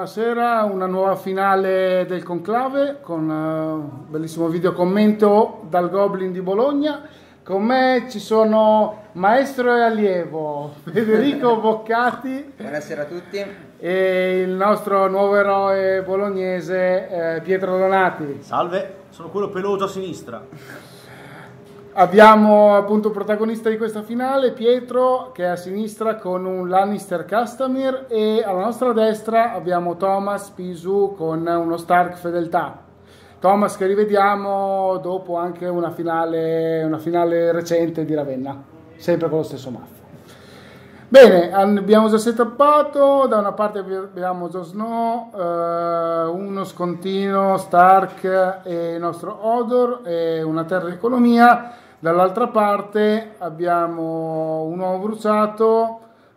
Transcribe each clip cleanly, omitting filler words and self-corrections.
buonasera, una nuova finale del Conclave con un bellissimo video commento dal Goblin di Bologna. Con me ci sono maestro e allievo Federico Boccati. Buonasera a tutti. E il nostro nuovo eroe bolognese Pietro Donati. Salve, sono quello peloso a sinistra. Abbiamo appunto il protagonista di questa finale, Pietro, che è a sinistra con un Lannister Castamir, e alla nostra destra abbiamo Thomas Pisu con uno Stark Fedeltà. Thomas che rivediamo dopo anche una finale recente di Ravenna, sempre con lo stesso maffo. Bene, abbiamo già setappato, da una parte abbiamo Jon Snow, uno scontinuo Stark e il nostro Hodor e una terra di economia. Dall'altra parte abbiamo un uomo bruciato,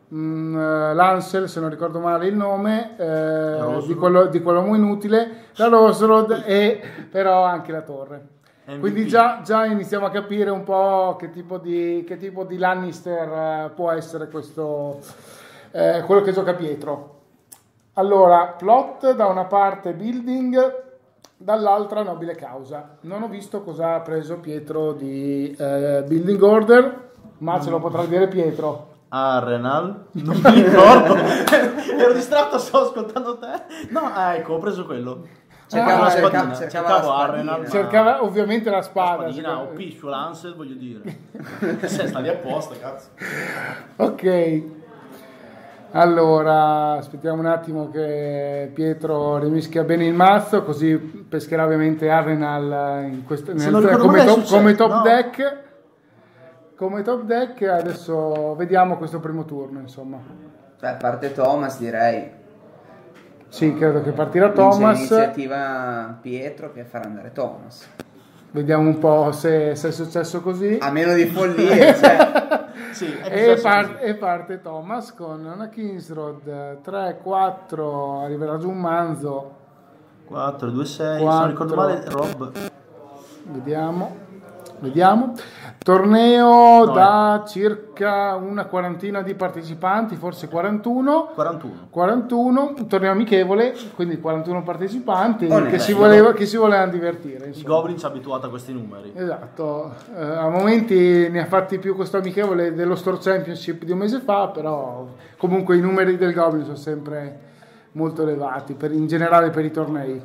Lancel, se non ricordo male il nome, di quell'uomo inutile, la Rosrod e però anche la torre. MVP. Quindi già iniziamo a capire un po' che tipo di Lannister può essere questo, quello che gioca Pietro. Allora, plot da una parte building, dall'altra nobile causa. Non ho visto cosa ha preso Pietro di building order, ma ce lo potrà dire Pietro. Arenal, non mi ricordo. Ero distratto, stavo ascoltando te. No, ecco, ho preso quello. Cercavo Arenal. Cercava ovviamente la spada. La spadina, OP su Lancel, voglio dire. Se sta lì apposta, cazzo. Ok. Allora, aspettiamo un attimo come rimischia bene il mazzo, così pescherà ovviamente Arenal come top deck. Come top deck, adesso vediamo questo primo turno, insomma. Parte Thomas, direi. Sì, credo che partirà Thomas. Iniziativa Pietro che farà andare Thomas. Vediamo un po' se è successo così. A meno di follie, cioè. Sì, e parte Thomas con una Kingsroad 3-4, arriverà giù un manzo 4-2-6, se non ricordo male Rob. Vediamo. Torneo da circa una quarantina di partecipanti, forse 41, un torneo amichevole, quindi 41 partecipanti che si volevano divertire. Il Goblin ci ha abituato a questi numeri. Esatto, a momenti ne ha fatti più questo amichevole dello Store Championship di un mese fa, però comunque i numeri del Goblin sono sempre molto elevati, in generale per i tornei.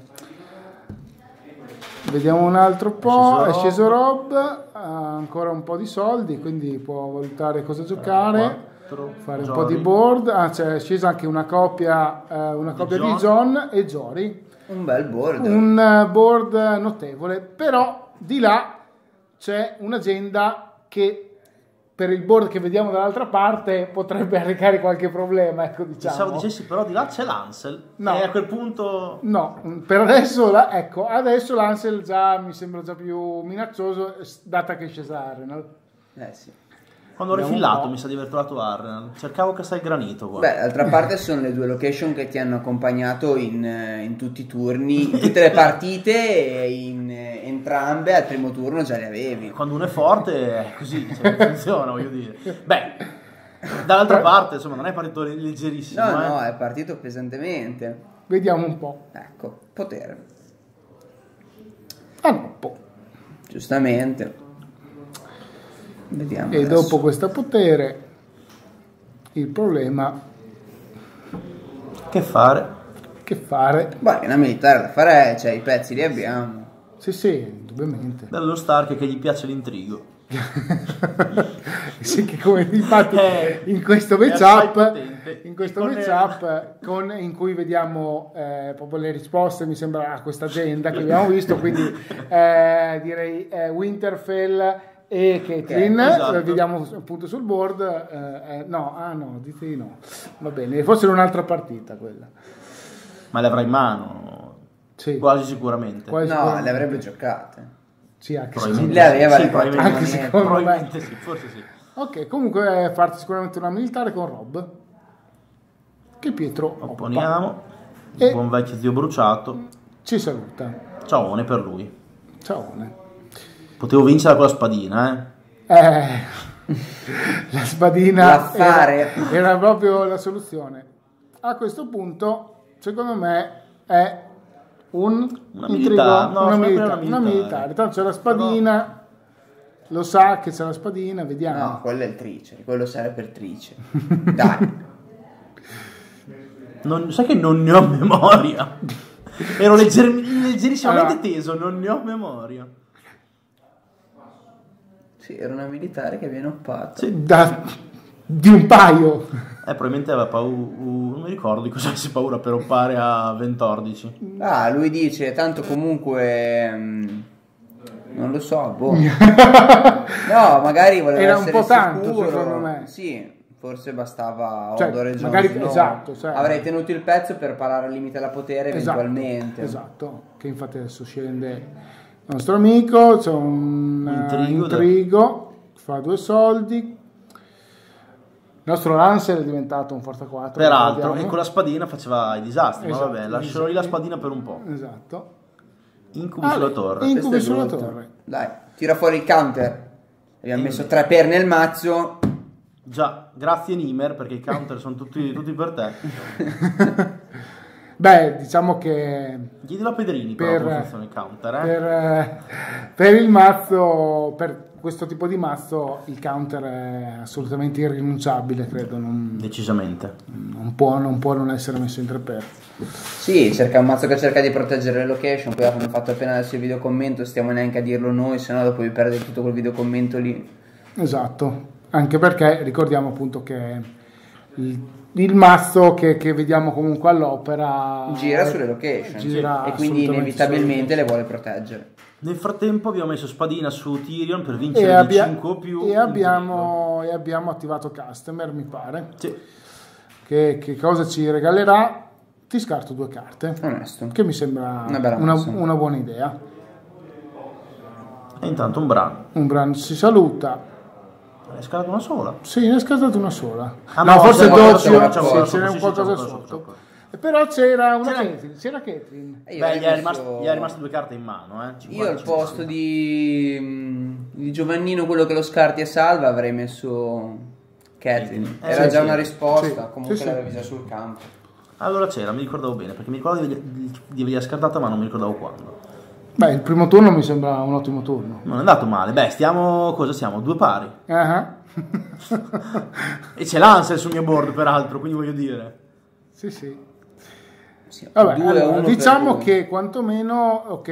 Vediamo un altro po', è sceso Rob, ha ancora un po' di soldi, quindi può valutare cosa giocare, fare un po' di board. C'è scesa anche una coppia di John e Jory. Un bel board. Un board notevole, però di là c'è un'agenda che per il board che vediamo dall'altra parte potrebbe arrecare qualche problema, ecco, diciamo. Pensavo dicessi però di là c'è Lancel, no, e a quel punto no, per adesso adesso Lancel già mi sembra già più minaccioso, data che è scesa Arenal. Sì. Quando ho rifilato mi sa di aver trovato Arenal, cercavo che sai granito qua. Beh, d'altra parte sono le due location che ti hanno accompagnato in tutti i turni, in tutte le partite, e in entrambe al primo turno già le avevi. Quando uno è forte è così, funziona, voglio dire. Beh, dall'altra parte insomma non è partito leggerissimo. No, è partito pesantemente. Vediamo un po'. Ecco, potere. Un po'. Giustamente. Vediamo e adesso. Dopo questo potere il problema che fare? Beh, una militare la farei, cioè i pezzi li abbiamo. Sì, indubbiamente. Bello Stark che gli piace l'intrigo. Sì, che come infatti in questo matchup in cui vediamo proprio le risposte, mi sembra, a questa agenda che abbiamo visto, quindi direi Winterfell e Caitlyn, esatto. Vediamo appunto sul board. No, dite di no. Va bene, forse era un'altra partita quella. Ma le avrà in mano? Sì. Quasi sicuramente. Le avrebbe giocate. Sì, anche le aveva probabilmente sì, forse sì. Ok, comunque farti sicuramente una militare con Rob, che Pietro opponiamo. Il buon vecchio zio bruciato ci saluta. Ciaone per lui. Ciaone. Potevo vincere con la spadina, la spadina era proprio la soluzione. A questo punto secondo me è una militare. Tanto c'è la spadina, lo sa che c'è la spadina, vediamo. No, quello è il triceri, quello serve per triceri. Dai. Sai che non ne ho memoria. Ero leggerissimamente teso, non ne ho memoria. Sì, era una militare che viene oppata. Sì. Di un paio. Probabilmente aveva paura, non mi ricordo di cosa avesse paura per oppare a Ventordici. Lui dice, tanto comunque... non lo so, boh. No, magari voleva era essere un po' tanto, sicuro. secondo me. Sì, forse bastava Cioè, Jones, magari, no. esatto, cioè, avrei tenuto il pezzo per parare al limite della potere eventualmente. Esatto, che infatti adesso scende il nostro amico, c'è un intrigo, fa 2 soldi. Il nostro Lancer è diventato un Forza 4. Peraltro, e con la spadina faceva i disastri, esatto, ma vabbè, lascerò lì la spadina per un po'. Esatto. Incubi sulla torre. Incubi sulla torre. Dai, tira fuori il counter. Abbiamo messo 3 per nel mazzo. Già, grazie Nimer, perché i counter sono tutti per te. Beh, diciamo che... Chiedilo a Pedrini come funziona il counter. Per il mazzo, per questo tipo di mazzo, il counter è assolutamente irrinunciabile, credo. Decisamente. Non può non essere messo in 3 per. Sì, cerca un mazzo che cerca di proteggere le location. Poi abbiamo fatto appena adesso il videocommento, stiamo neanche a dirlo noi, sennò dopo vi perdete tutto quel videocommento lì. Esatto, anche perché ricordiamo appunto che il mazzo che vediamo comunque all'opera gira sulle location, e quindi inevitabilmente le vuole proteggere. Nel frattempo abbiamo messo spadina su Tyrion per vincere di 5 o più e abbiamo attivato Customer, mi pare. Sì. Che cosa ci regalerà? Ti scarto 2 carte. Onesto. Che mi sembra una buona idea. E intanto un Bran. Un Bran si saluta. È scalato una sola? Sì, ne è scalata una sola. No, forse 12, ce n'è un qualcosa sotto. Però c'era Caitlyn. Beh, gli è rimasto 2 carte in mano. 50, io al posto di Giovannino, quello che lo scarti e salva, avrei messo Caitlyn. Era già una risposta, comunque l'avevi già sul campo. Allora c'era, mi ricordavo bene, perché mi ricordavo di averla scartata, ma non mi ricordavo quando. Beh, il primo turno mi sembra un ottimo turno. Non è andato male. Beh, cosa siamo? 2 pari. E c'è l'Ansel sul mio board, peraltro, quindi voglio dire. Sì. Vabbè, allora, diciamo che quantomeno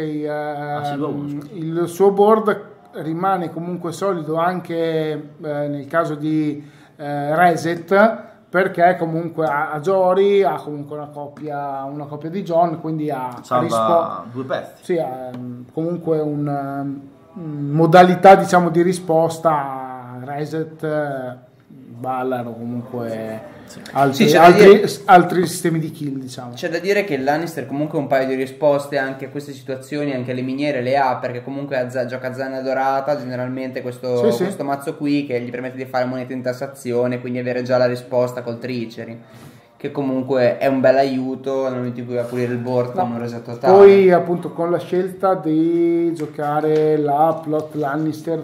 il suo board rimane comunque solido anche nel caso di reset, perché comunque a Jory ha comunque una coppia di John, quindi salva 2 pezzi. Sì, ha comunque una modalità diciamo di risposta reset, Ballar o comunque altri sistemi di kill, diciamo. C'è da dire che il Lannister comunque un paio di risposte anche a queste situazioni, anche alle miniere le ha, perché comunque gioca Zanna Dorata generalmente questo mazzo qui che gli permette di fare monete in tassazione, quindi avere già la risposta col Triceri, che comunque è un bel aiuto nel momento in cui va a pulire il board con un reset totale. Poi appunto con la scelta di giocare la plot Lannister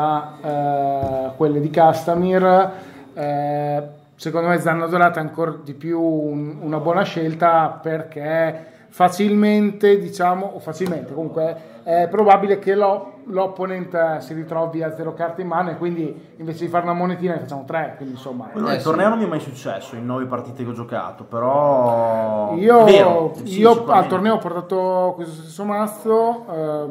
tra quelle di Castamir, secondo me Zanna Dorata è ancora di più una buona scelta, perché facilmente comunque è probabile che l'opponent si ritrovi a 0 carte in mano, e quindi invece di fare una monetina ne facciamo 3, quindi insomma il torneo non mi è mai successo in 9 partite che ho giocato, però io al torneo ho portato questo stesso mazzo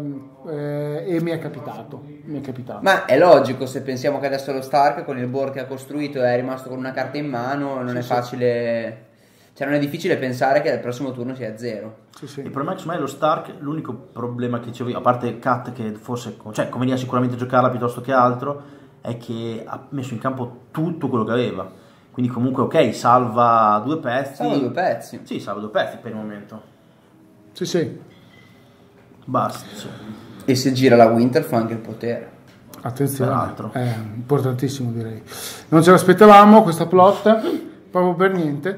e mi è capitato. Ma è logico, se pensiamo che adesso lo Stark con il board che ha costruito è rimasto con una carta in mano, non è facile, cioè non è difficile pensare che al prossimo turno sia a 0. Il problema è che secondo me lo Stark, l'unico problema che c'è, a parte Kat che forse conveniva sicuramente giocarla piuttosto che altro, è che ha messo in campo tutto quello che aveva, quindi comunque salva 2 pezzi. Sì, salva 2 pezzi per il momento. Sì. Basta. E se gira la Winter fa anche il potere. Attenzione, è importantissimo, direi. Non ce l'aspettavamo questa plot proprio per niente.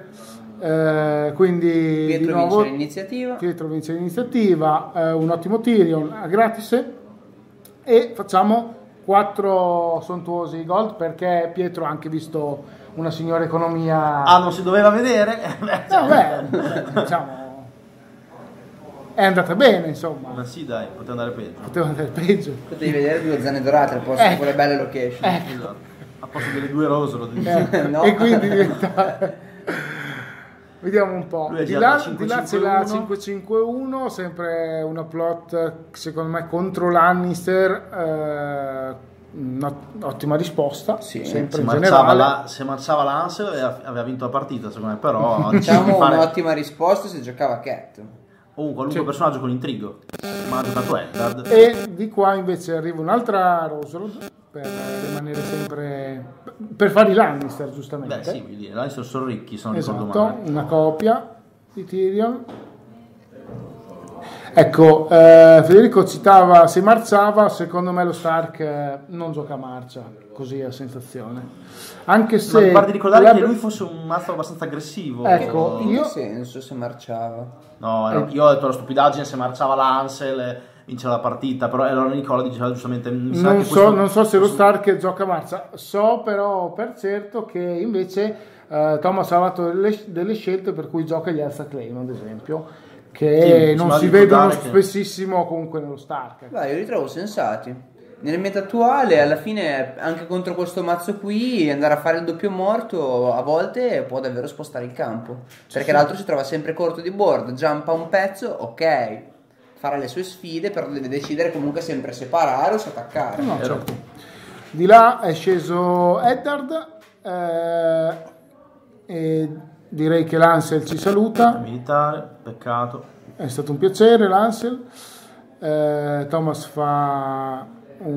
Quindi Pietro di nuovo Pietro vince l'iniziativa, un ottimo Tyrion a gratis, e facciamo 4 sontuosi gold, perché Pietro ha anche visto una signora economia. Non si doveva vedere? Diciamo, è andata bene, insomma. Ma sì, dai, poteva andare peggio. Potevi vedere 2 zanne dorate al posto di quelle belle location. Esatto. A posto delle 2 rose, lo dico. No. E quindi diventa. Vediamo un po'. Di là c'è la 551, sempre una plot secondo me contro Lannister. Ottima risposta, sì, sempre in generale. Se marciava l'Ansel aveva vinto la partita, secondo me, però diciamo un'ottima risposta se giocava Cat. O qualunque personaggio con intrigo, ma ha giocato Eddard. E di qua invece arriva un'altra Roserod per rimanere sempre, per fare i Lannister, giustamente. Beh sì, vuol dire, Lannister sono ricchi, se non ricordo Esatto, male. una copia di Tyrion. Ecco, Federico citava se marciava, secondo me lo Stark non gioca a marcia, così a sensazione. Anche se... Ma mi pare di ricordare che lui fosse un mazzo abbastanza aggressivo. Ecco, in che senso se marciava? No, io ho detto la stupidaggine, se marciava l'Ansel vinceva la partita, però allora Nicola diceva giustamente... Non so se lo Stark gioca a marcia, so però per certo che invece Thomas ha fatto delle scelte per cui gioca gli Elsa Claim, ad esempio, che non si vedono spessissimo comunque nello Stark. Io li trovo sensati. Nel meta attuale, alla fine, anche contro questo mazzo qui, andare a fare il doppio morto a volte può davvero spostare il campo. Perché l'altro si trova sempre corto di board, jumpa un pezzo, ok, farà le sue sfide, però deve decidere comunque sempre se parare o se attaccare. No, certo. Di là è sceso Eddard, e direi che l'Ansel ci saluta. Militare, peccato. È stato un piacere l'Ansel. Thomas fa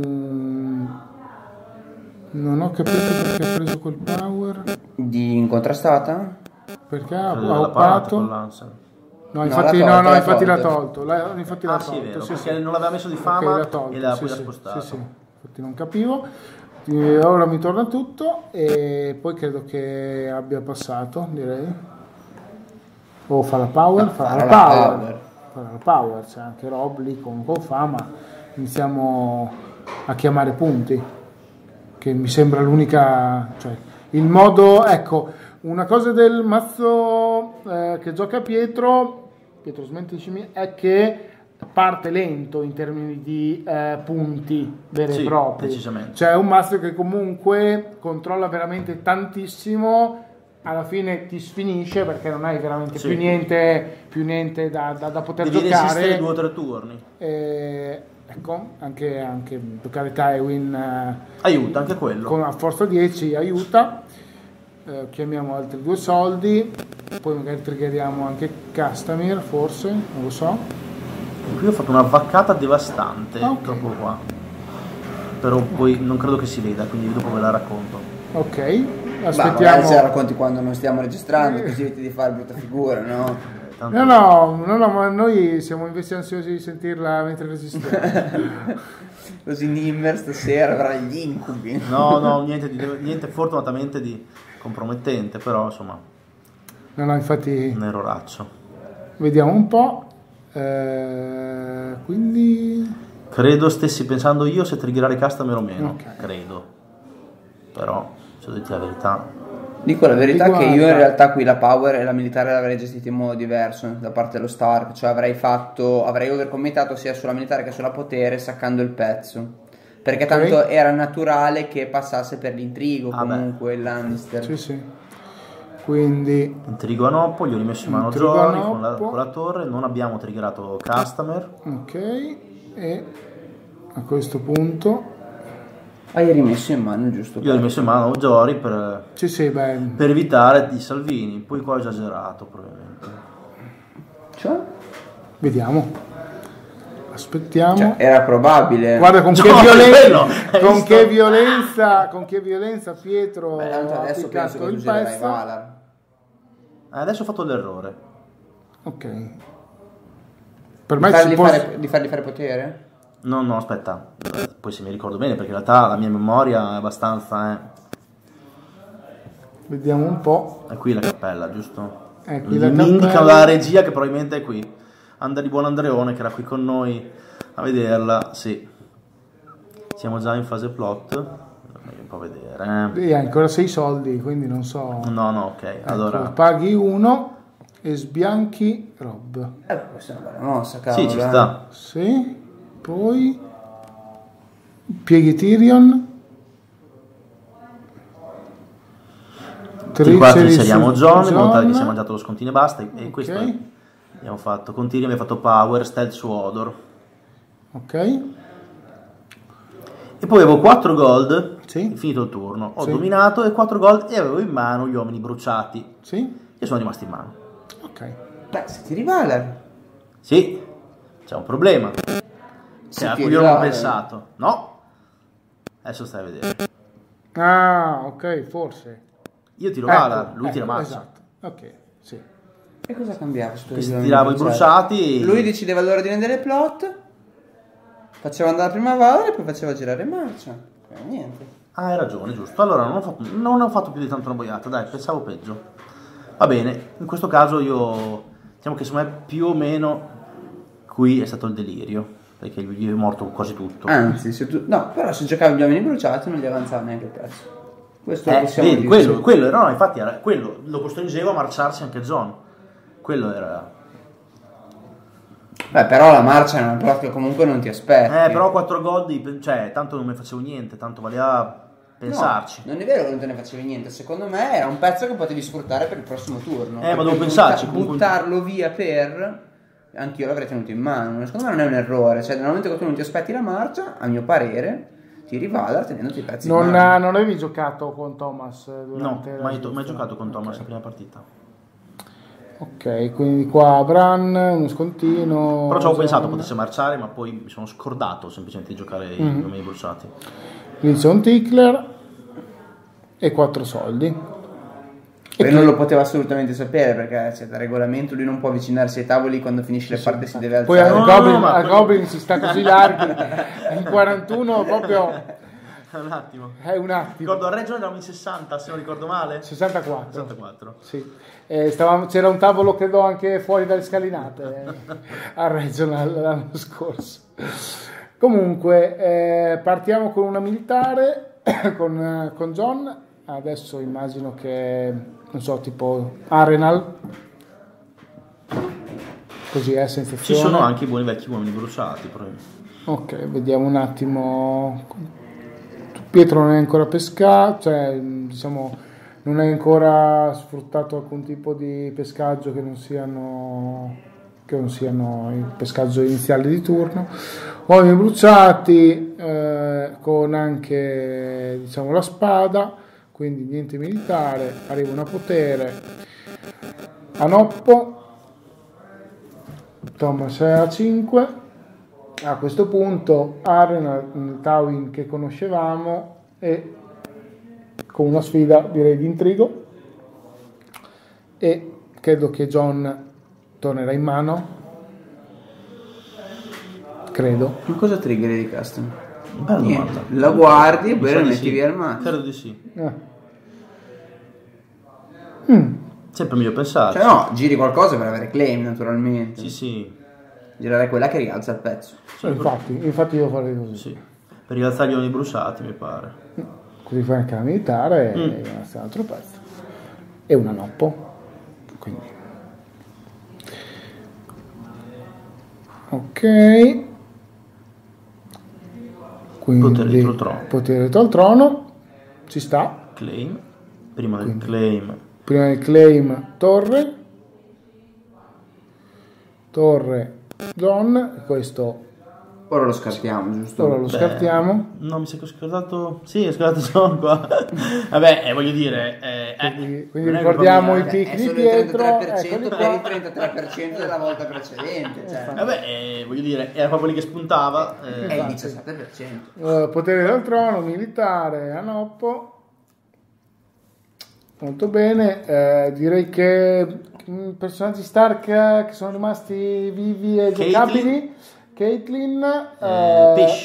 non ho capito perché ha preso quel power di incontrastata? Perché ha uppato. No, infatti l'ha tolto. Infatti l'ha tolto. Sì, vero, sì, perché non l'aveva messo di fama tolto, e l'ha poi spostato. Sì. Infatti non capivo. Ora mi torna tutto e poi credo che abbia passato, direi. O fa la power, farà la power, c'è anche Rob lì con fama. Iniziamo a chiamare punti, che mi sembra l'unica, cioè il modo, ecco, una cosa del mazzo che gioca Pietro smentiscimi, è che parte lento in termini di punti veri e propri, decisamente. Cioè è un mazzo che comunque controlla veramente tantissimo, alla fine ti sfinisce perché non hai veramente più niente da poter devi giocare. Resistere 2 o 3 turni. Ecco, anche giocare Tywin aiuta, anche quello. Con a forza 10 aiuta. Chiamiamo altri 2 soldi, poi magari triggeriamo anche Castamir, forse, non lo so. Qui ho fatto una vaccata devastante dopo qua. Però poi non credo che si veda, quindi dopo ve la racconto. Ok, aspettiamo. Se la racconti quando non stiamo registrando, così eviti di fare brutta figura, no? No, ma noi siamo invece ansiosi di sentirla mentre registriamo. Così Nimmer stasera avrà gli incubi. No, niente fortunatamente di compromettente, però insomma. No, infatti. Un erroraccio. Vediamo un po'. Quindi. Credo stessi pensando io se triggerare Castamir o meno. Okay. Credo. Però, se devo dire la verità. Dico la verità che io in realtà qui la power e la militare l'avrei gestita in modo diverso da parte dello Stark, cioè avrei overcommittato sia sulla militare che sulla potere saccando il pezzo, perché tanto era naturale che passasse per l'intrigo comunque il Lannister. Sì. Quindi intrigo a Noppo, gli ho rimesso in mano Jory con la torre, non abbiamo triggerato Castamir. Ok, e a questo punto hai rimesso in mano, giusto? Io ho rimesso in mano Jory per evitare di Salvini. Poi qua ho esagerato probabilmente. Cioè? Vediamo. Aspettiamo. Cioè, era probabile. Guarda con che violenza Pietro ha applicato il pezzo. Adesso ho fatto l'errore. Ok. Per me di fargli fare potere? No, aspetta, poi se mi ricordo bene, perché in realtà la mia memoria è abbastanza... Vediamo un po'. È qui la cappella, giusto? È qui mi indica la regia che probabilmente è qui. Di buon Andreone, che era qui con noi a vederla, sì. Siamo già in fase plot. Un po' vedere. E ancora 6 soldi, quindi non so. No, ok. Ecco, Allora paghi 1 e sbianchi Rob. Questa è una bella mossa, cavolo. sì, ci sta. Sì, poi pieghi Tyrion. Tutti qua inseriamo John, in modo tale che sia mangiato lo scontino e basta. E questo abbiamo fatto. Con Tyrion abbiamo fatto Power, Stealth su Odor. Ok. E poi avevo 4 gold, Sì. finito il turno. Ho dominato e 4 gold e avevo in mano gli uomini bruciati. Sì. E sono rimasti in mano. Ok. Beh, se ti rivala. Sì, c'è un problema. A cui io non ho pensato. No. Adesso stai a vedere. Ah, ok, forse. Io tiro Valar, lui tira Marcia. Esatto. Ok, sì. E cosa cambiava? Tiravo i bruciati. Lui decideva l'ordine delle plot, faceva andare prima Valar e poi faceva girare marcia. Niente. Ah, hai ragione, giusto. Allora non ho fatto più di tanto una boiata, dai, pensavo peggio. Va bene, in questo caso io, diciamo che secondo me più o meno qui è stato il delirio, perché gli è morto quasi tutto. Anzi, no, però se giocavi gli uomini bruciati non gli avanzava neanche il prezzo. Questo lo possiamo vedi, dire. quello era, no, infatti era quello, lo costringevo a marciarsi anche John. Quello era. Beh, però la marcia è una plot che comunque non ti aspetti. Però 4 gold, cioè, tanto non mi facevo niente, tanto valeva pensarci. No, non è vero che non te ne facevi niente, secondo me era un pezzo che potevi sfruttare per il prossimo turno. Ma devo pensarci. Buttarlo via anch'io l'avrei tenuto in mano. Secondo me non è un errore, cioè nel momento che tu non ti aspetti la marcia, a mio parere tiri Valar tenendoti i pezzi in mano. Non avevi giocato con Thomas durante No, mai giocato con Thomas la prima partita. Ok, quindi qua Bran, uno scontino. Però ci avevo pensato potesse marciare, ma poi mi sono scordato semplicemente di giocare i uomini bruciati. Quindi c'è un tickler e 4 soldi. E non lo poteva assolutamente sapere perché c'è da regolamento, lui non può avvicinarsi ai tavoli quando finisce le parte, si deve alzare. Poi a Goblin si sta così larghi, in 41 proprio. Un attimo. Un attimo. Ricordo a Reggio eravamo in 60, se non ricordo male. 64. Sì. C'era un tavolo credo anche fuori dalle scalinate a Regional l'anno scorso. Comunque partiamo con una militare con John. Adesso immagino che non so, tipo Arenal, così è sensazione. Ci sono anche i buoni vecchi uomini bruciati. Ok, vediamo un attimo. Pietro non è ancora pescato, cioè diciamo non è ancora sfruttato alcun tipo di pescaggio che non siano il pescaggio iniziale di turno. Uomini bruciati con anche diciamo la spada, quindi niente militare, arriva una potere. Anoppo, Thomas è a 5. A questo punto Aren, Tawin che conoscevamo, e con una sfida direi di intrigo, e credo che John tornerà in mano, credo. Ma cosa triggeri di custom? Bella domanda. La guardi e poi la metti sì. via il mazzo. Credo di sì. Mm. Sempre meglio pensarci. Cioè no, giri qualcosa per avere claim naturalmente. Sì. Girare quella che rialza il pezzo. Infatti io farei così. Sì. Per rialzare gli uomini bruciati mi pare. Così fai anche la militare e un altro pezzo. E un anoppo. Quindi. Ok. Quindi potere dietro il trono. Ci sta. Claim. Prima del claim torre John, questo ora lo scartiamo, giusto? Ora lo scartiamo. No, mi sa che ho scartato. Sì, ho scartato John qua. Vabbè, voglio dire. Quindi ricordiamo i picchi di Pietro. Per il 33% della volta precedente. Cioè. Vabbè, voglio dire, era proprio lì che spuntava. È il 17%. Potere del trono, militare, Anoppo. Molto bene. Direi che personaggi Stark che sono rimasti vivi e giocabili. Caitlyn,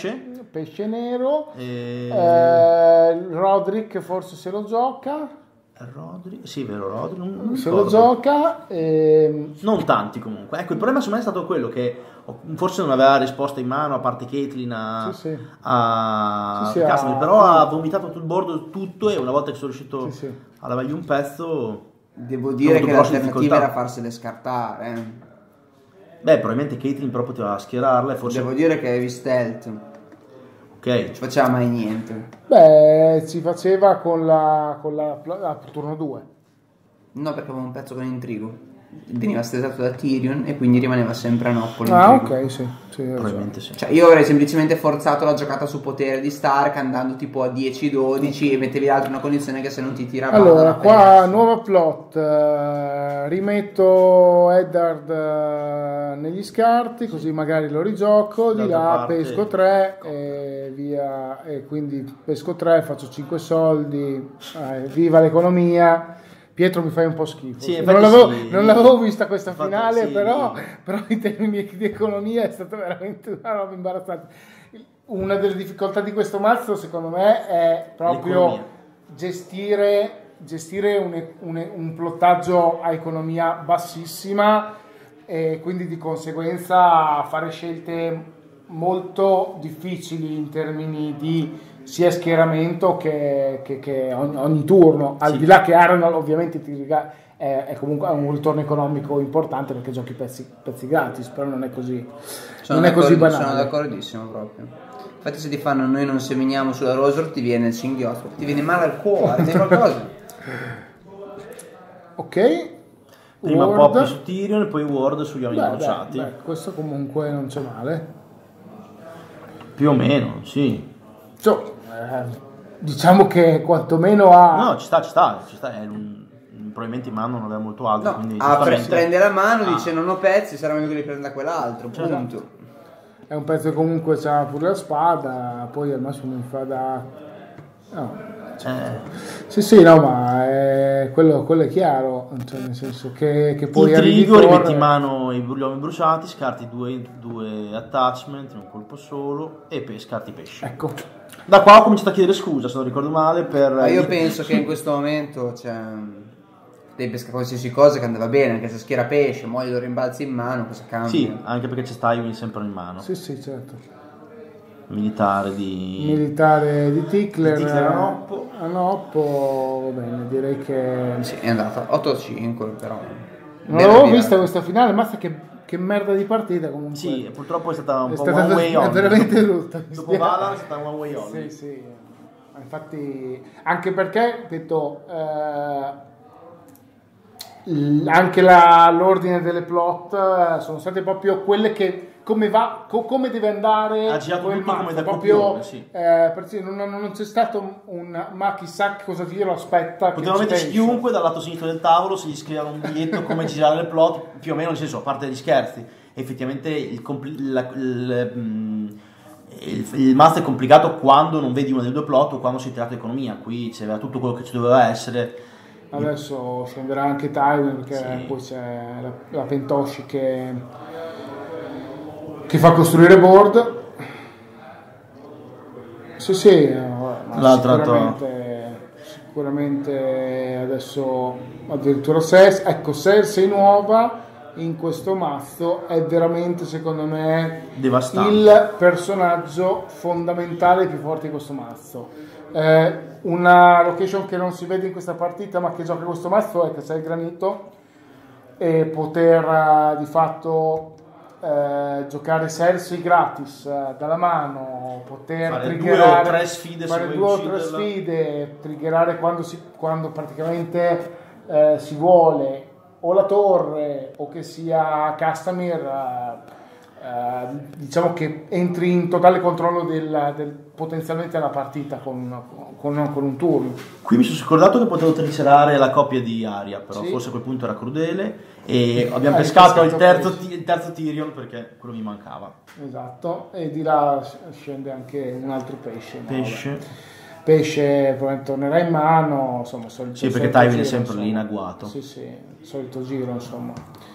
pesce nero, Roderick forse se lo gioca, Rodri, sì, vero, Rodri non se lo gioca. Non tanti comunque. Ecco, il problema secondo me è stato quello che forse non aveva risposta in mano, a parte Caitlin a Castamir, però ha vomitato sul bordo tutto e una volta che sono riuscito a lavargli un pezzo... Devo dire che l'alternativa era farsele scartare. Beh, probabilmente Caitlin però poteva schierarla e forse... Devo dire che avevi stealth. Ok. Non ci faceva mai niente. Beh, si faceva con la turno 2. No, perché aveva un pezzo con intrigo. Veniva stesato da Tyrion e quindi rimaneva sempre a Noppolo. Ok, sì. Probabilmente sì. Cioè, io avrei semplicemente forzato la giocata su potere di Stark andando tipo a 10-12 e mettevi l'altro in una condizione che se non ti tirava. Allora, qua nuova plot. Rimetto Eddard negli scarti, così magari lo rigioco. Di là pesco 3 e via. E quindi pesco 3, faccio 5 soldi. Viva l'economia. Pietro, mi fai un po' schifo. Sì, non l'avevo vista questa finale, però in termini di economia è stata veramente una roba imbarazzante. Una delle difficoltà di questo mazzo, secondo me, è proprio gestire un plottaggio a economia bassissima e quindi di conseguenza fare scelte molto difficili in termini di sia schieramento che ogni turno, al di là che Arnold ovviamente è comunque un ritorno economico importante perché giochi pezzi gratis, però non è così banale. Sono d'accordissimo proprio. Infatti se ti fanno noi non seminiamo sulla Rosor ti viene il singhiozzo, ti viene male al cuore, ti qualcosa. Ok. Prima Poppy su Tyrion e poi Ward sugli uomini bruciati. Questo comunque non c'è male. Più o meno, sì. Diciamo che quantomeno ha... No, ci sta. Probabilmente in mano non aveva molto altro. No, quindi prende la mano, dice non ho pezzi, sarà meglio che li prenda quell'altro, punto. È un pezzo che comunque c'ha pure la spada, poi al massimo mi fa da... No. Sì, no, ma quello è chiaro, cioè nel senso che poi intrigo, rimetti in mano i uomini bruciati, scarti due attachment in un colpo solo e scarti pesce. Ecco. Da qua ho cominciato a chiedere scusa, se non ricordo male, io penso che in questo momento devi pescare qualsiasi cosa che andava bene, anche se schiera pesce, moglie lo rimbalzi in mano, cosa cambia? Sì, anche perché c'è Tywin sempre in mano. Sì, certo. Militare di Tickler a Noppo, va bene, direi che sì, è andata 8-5 però non l'avevo vista questa finale, mazza che merda di partita comunque. Sì, purtroppo è stata un po' one way on, veramente brutta. Dopo Valar è stata one way on. Sì, infatti anche perché ripeto anche l'ordine delle plot sono state proprio quelle che come deve andare ha girato tutto come da proprio copione, sì. Non c'è stato ma chissà cosa dire, aspetta, potevano metterci chiunque dal lato sinistro del tavolo, se gli scrivevano un biglietto come girare le plot, più o meno, nel senso, a parte gli scherzi, effettivamente il mazzo è complicato quando non vedi una delle due plot o quando si tratta di economia. Qui c'era tutto quello che ci doveva essere. Adesso scenderà anche Tywin perché poi c'è la Pentoshi che fa costruire board. Sicuramente adesso addirittura Cersei nuova in questo mazzo è veramente, secondo me, devastante, il personaggio fondamentale più forte di questo mazzo. Una location che non si vede in questa partita ma che gioca questo mazzo è che c'è il granito e poter di fatto giocare Cersei gratis dalla mano, poter fare triggerare 2 o 3 sfide, triggerare quando praticamente si vuole o la torre o che sia Castamir, diciamo che entri in totale controllo potenzialmente della partita con un turno. Qui mi sono scordato che potevo tricerare la coppia di Arya, però forse a quel punto era crudele e abbiamo pescato il terzo Tyrion perché quello mi mancava. Esatto, e di là scende anche un altro pesce probabilmente tornerà in mano, insomma, sì, perché Tywin è sempre lì in agguato. Sì, solito giro, insomma.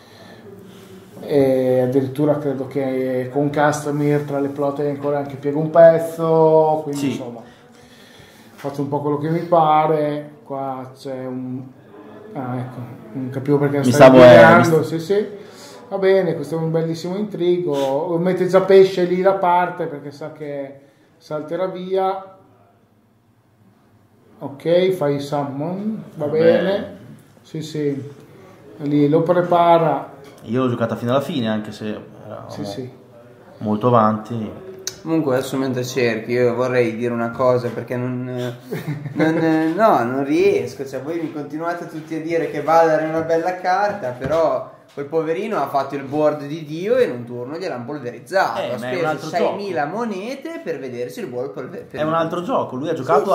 E addirittura credo che con Castamir tra le plotte ancora anche piego un pezzo, quindi insomma faccio un po' quello che mi pare. qua c'è un... Ah, ecco, non capivo perché Mi stavo stavo sì. Va bene, questo è un bellissimo intrigo. Mette già pesce lì da parte perché sa che salterà via. Ok, fai summon, va bene. Sì, lì lo prepara. Io l'ho giocata fino alla fine, anche se Sì. molto avanti. Comunque adesso mentre cerchi io vorrei dire una cosa perché non riesco, cioè voi mi continuate tutti a dire che Valar è una bella carta, però quel poverino ha fatto il board di Dio e in un turno gliel'hanno polverizzato, ha speso 6.000 monete per vedersi il board polverizzato. È un altro gioco, lui ha giocato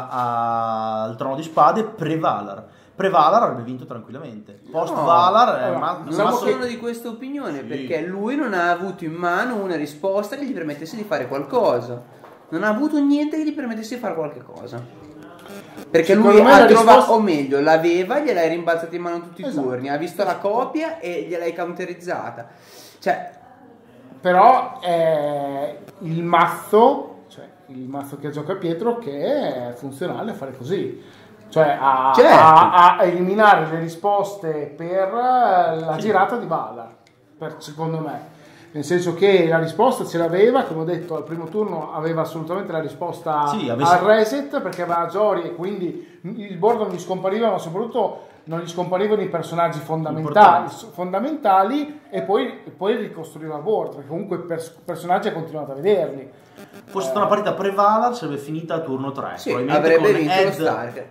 al Trono di Spade pre-Valar. Pre-Valar avrebbe vinto tranquillamente. Post-Valar non sono di questa opinione, perché lui non ha avuto in mano una risposta che gli permettesse di fare qualcosa. Non ha avuto niente che gli permettesse di fare qualche cosa. Perché Secondo lui me ha la trovato, risposta... o meglio, l'aveva, gliel'hai rimbalzata in mano tutti i turni, ha visto la copia e gliel'hai counterizzata. Cioè, però è il mazzo che gioca Pietro che è funzionale a fare così. Cioè a eliminare le risposte per la girata di Valar, secondo me. Nel senso che la risposta ce l'aveva, come ho detto, al primo turno aveva assolutamente la risposta al reset, perché aveva Jori e quindi il board non gli scompariva, ma soprattutto non gli scomparivano i personaggi fondamentali e poi ricostruiva il board, perché comunque i personaggi ha continuato a vederli. Fosse stata una partita pre-Valar sarebbe finita a turno 3. Sì, avrebbe vinto lo Stark.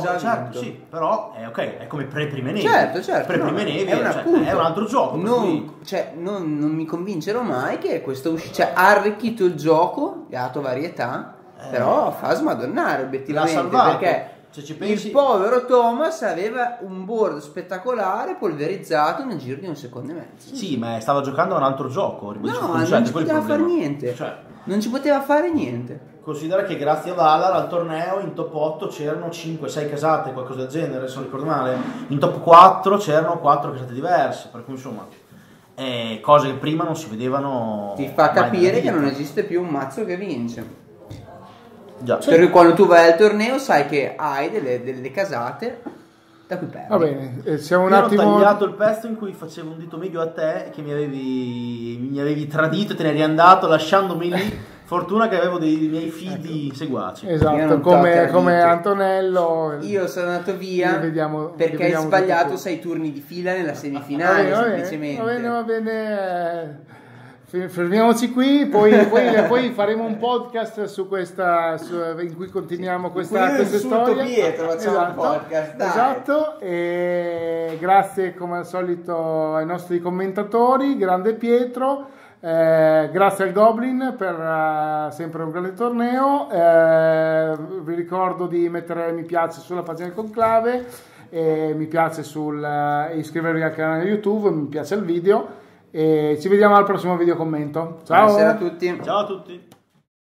Però è come pre-Prime Nevi. Certo. Pre-Prime Nevi è un altro gioco. Non mi convincerò mai che questo ha arricchito il gioco, gli ha dato varietà, però fa smadonnare obiettivamente, perché il povero Thomas aveva un board spettacolare polverizzato nel giro di un secondo e mezzo. Sì, ma stava giocando a un altro gioco. Non ci poteva fare niente. Non ci poteva fare niente. Considera che grazie a Valar al torneo in top 8 c'erano 5-6 casate, qualcosa del genere, se non ricordo male. In top 4 c'erano 4 casate diverse, per cui insomma cose che prima non si vedevano. Ti fa capire che non esiste più un mazzo che vince. Già. Perché quando tu vai al torneo sai che hai delle casate da cui perdi. Va bene, siamo un attimo... Ho tagliato il pezzo in cui facevo un dito medio a te, che mi avevi tradito e te ne eri andato lasciandomi lì. Fortuna che avevo dei miei fidi seguaci. Esatto, come Antonello. Io sono andato via perché hai sbagliato 6 turni di fila nella semifinale, semplicemente. Va bene. Fermiamoci qui, poi faremo un podcast su questa in cui continuiamo questa storia. Pietro, facciamo un podcast. Dai. Esatto, e grazie come al solito ai nostri commentatori, grande Pietro, grazie al Goblin per sempre un grande torneo. Vi ricordo di mettere mi piace sulla pagina del Conclave, mi piace iscrivervi al canale YouTube, mi piace il video. E ci vediamo al prossimo video commento. Ciao. Buonasera a tutti. Ciao a tutti.